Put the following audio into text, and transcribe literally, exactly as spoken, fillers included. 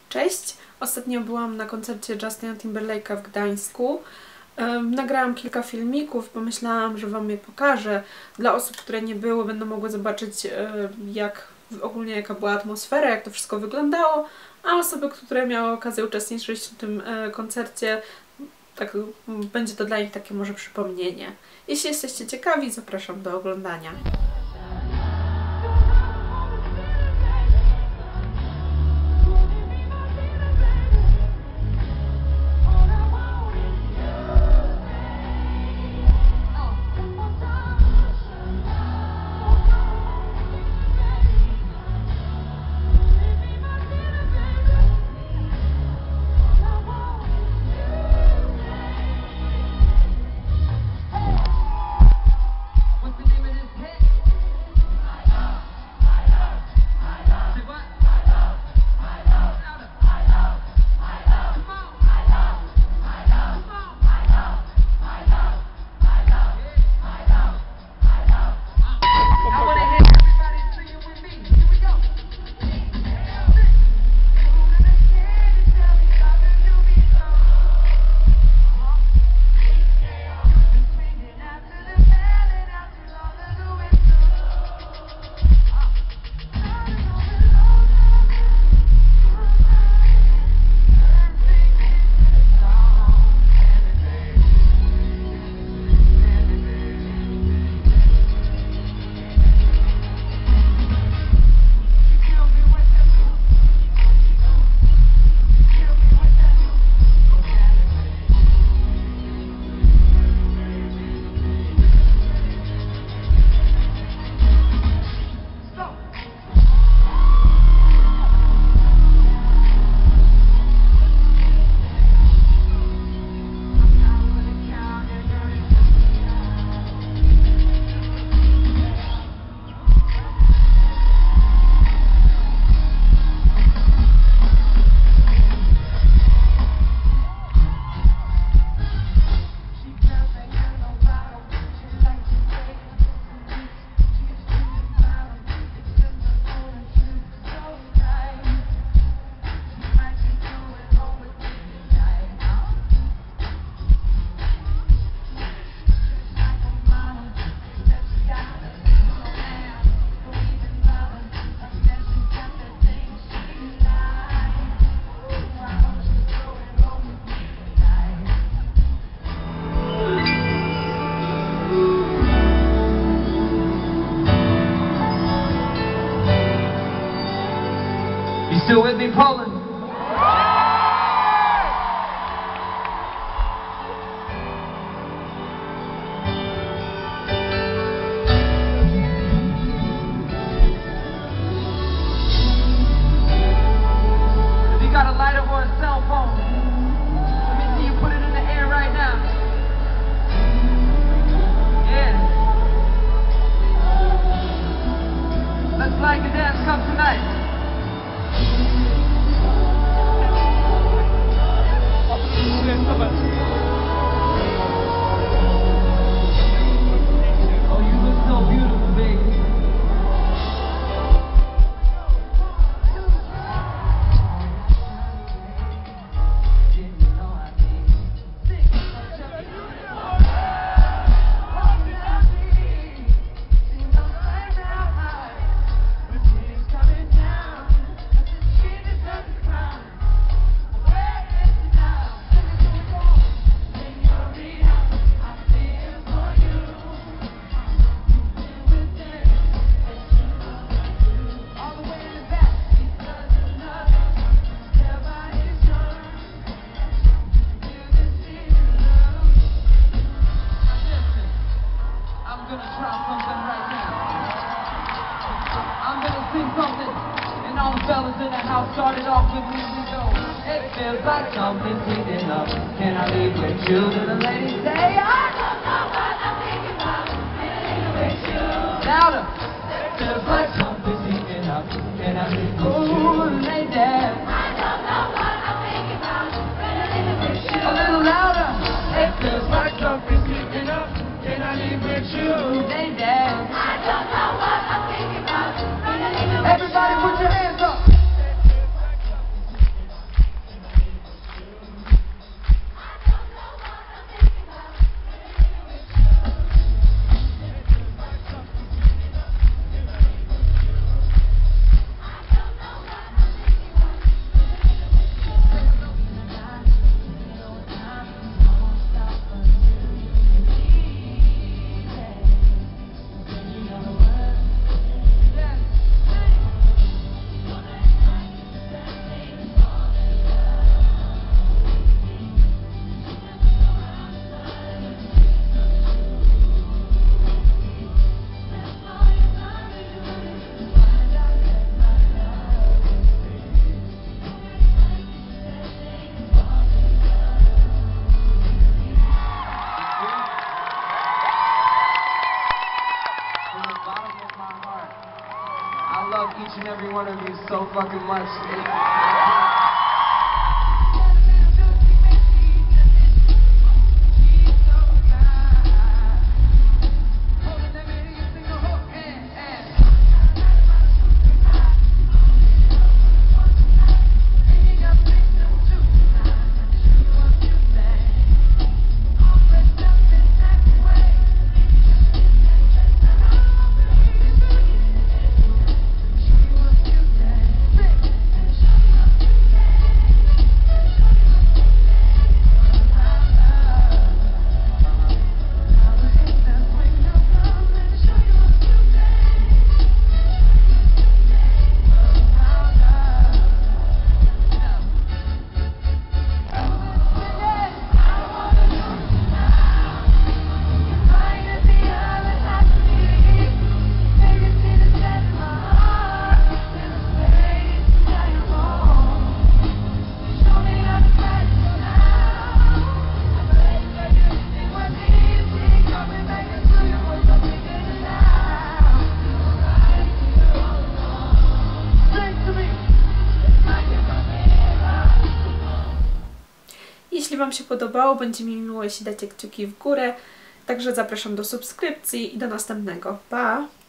Cześć! Ostatnio byłam na koncercie Justina Timberlake'a w Gdańsku. Nagrałam kilka filmików, pomyślałam, że Wam je pokażę. Dla osób, które nie były, będą mogły zobaczyć, jak ogólnie jaka była atmosfera, jak to wszystko wyglądało, a osoby, które miały okazję uczestniczyć w tym koncercie, tak, będzie to dla nich takie może przypomnienie. Jeśli jesteście ciekawi, zapraszam do oglądania. Still with me, Poland? If you got a lighter or a cell phone, let me see you put it in the air right now. Yeah. Let's like a dance come tonight. Oh, you look so beautiful, baby. All the fellas in the house started off with music go. It feels like something's heating up. Can I leave with you? To the ladies say, I don't know what I'm thinking about. Can I leave with you? Louder. It feels like something's heating up. Can I leave with you? Ooh, ladies. I don't know what I'm thinking about. Can I leave with you? A little louder. It feels like something's heating up. Can I leave with you? Ladies. I don't know what I'm thinking about. Can I leave with you? Everybody put your hands up. fucking much. Jeśli Wam się podobało, będzie mi miło, jeśli dacie kciuki w górę. Także zapraszam do subskrypcji i do następnego. Pa!